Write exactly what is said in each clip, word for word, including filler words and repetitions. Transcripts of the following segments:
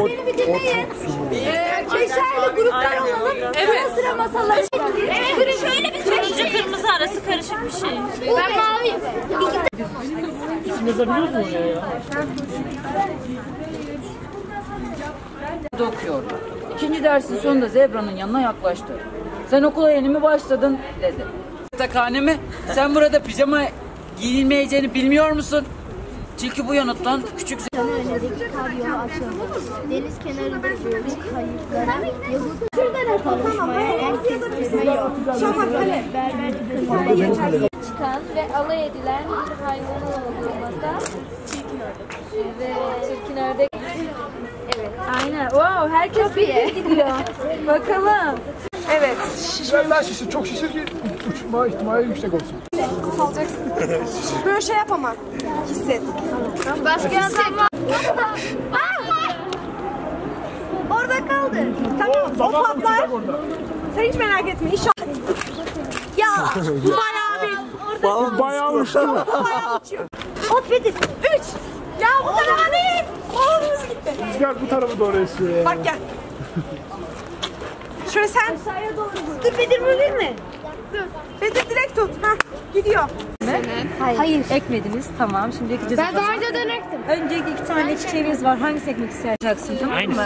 beni bir dinleyin. Ee, beşerli gruplar olalım. Evet. Sıra sıra masaları. Evet. Şöyle bir turuncu kırmızı arası karışık bir şey. Ben maviyim. İsim yazabiliyor musun oraya ya? Okuyordu. İkinci dersin sonunda Zebra'nın yanına yaklaştı. Sen okula yeni mi başladın dedi. Takhane mi? Sen burada pijama giyilmeyeceğini bilmiyor musun? Çünkü bu yanıttan küçük önündeki kar yolu açıldı. Deniz kenarında büyük kayıklara yazıp kavuşmaya en kestirme yok. Berber çıkan ve alay edilen bir hayvanı olmasa ve çirkin ördek. Evet. Aynen. Wow, herkes bir gidiyor. Bakalım. Evet. Şişir. Ben şişir. Çok şişir ki uçma ihtimali yüksek olsun. Salacaksın. Böyle şey yap ama. Hisset. Başka yazan var. Orada kaldı. Tamam. O patlar. Sen hiç merak etme. İnşallah. Ya. Bayağı bir. Bayağı uçtu. Bayağı uçuyor. Hop Bedir. Üç. Ya bu tarafa değil. Oğlumuz gitti. Rüzgar bu tarafa doğru esiyor ya. Bak gel. Şöyle sen. Dur Bedir böyle mi? Dur. Bedir direkt tut. Heh. Gidiyor. Hayır. Hayır. Ekmediniz. Tamam. Şimdi ekeceğiz. Ben daha önceden ektim. Öncelikle iki tane çiçeğimiz var. Hangisini ekmek istersin? Tamam mı?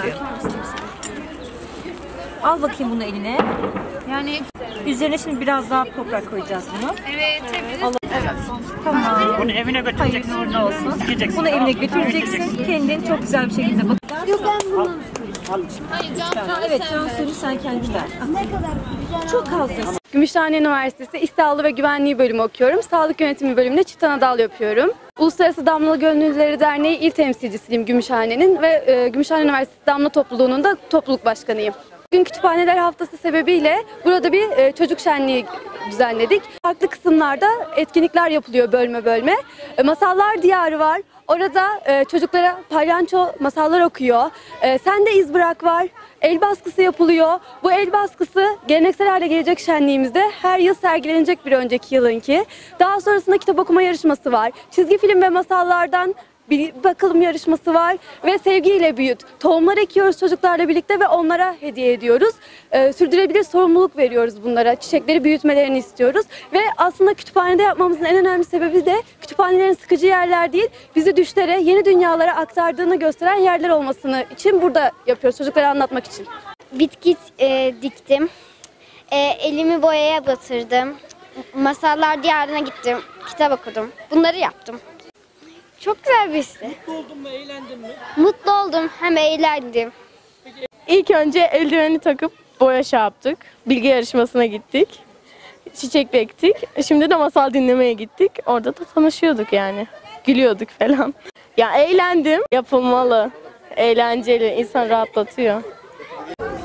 Al bakayım bunu eline. Yani Üzerine şimdi biraz daha toprak koyacağız bunu. evet. Evet. Tamam. Bunu evine götüreceksin. Hayır, orada olsun. Dikeceksin. Bunu evine götüreceksin. Kendin çok güzel bir şekilde bak. Yok ben bunu. Hayır can Evet, Cansu'yu sen kendin ver. ne kadar Çok az. Gümüşhane Üniversitesi İş Sağlığı ve Güvenliği bölümü okuyorum. Sağlık Yönetimi bölümünde çift anadal yapıyorum. Uluslararası Damla Gönüllüleri Derneği İl Temsilcisiyim Gümüşhane'nin ve e, Gümüşhane Üniversitesi Damla Topluluğu'nun da topluluk başkanıyım. Bugün Kütüphaneler Haftası sebebiyle burada bir e, çocuk şenliği düzenledik. Farklı kısımlarda etkinlikler yapılıyor bölme bölme. E, Masallar Diyarı var. Orada e, çocuklara palyanço masallar okuyor. E, Sen de iz bırak var. El baskısı yapılıyor. Bu el baskısı geleneksel hale gelecek şenliğimizde her yıl sergilenecek bir önceki yılınki. Daha sonrasında kitap okuma yarışması var. Çizgi film ve masallardan bir bakalım yarışması var ve sevgiyle büyüt. Tohumlar ekiyoruz çocuklarla birlikte ve onlara hediye ediyoruz. Ee, sürdürülebilir sorumluluk veriyoruz bunlara. Çiçekleri büyütmelerini istiyoruz. Ve aslında kütüphanede yapmamızın en önemli sebebi de kütüphanelerin sıkıcı yerler değil, bizi düşlere, yeni dünyalara aktardığını gösteren yerler olmasını için burada yapıyoruz çocuklara anlatmak için. Bitki e, diktim. E, elimi boyaya batırdım. Masallar diyarına gittim. Kitap okudum. Bunları yaptım. Çok güzel bir histi. Mutlu oldun mu, eğlendin mi? Mutlu oldum hem eğlendim. İlk önce eldiveni takıp boya şey yaptık. Bilgi yarışmasına gittik. Çiçek ektik. Şimdi de masal dinlemeye gittik. Orada da tanışıyorduk yani. Gülüyorduk falan. Ya eğlendim. Yapılmalı. Eğlenceli. İnsan rahatlatıyor.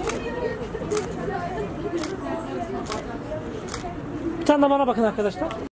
Bir tane de bana bakın arkadaşlar.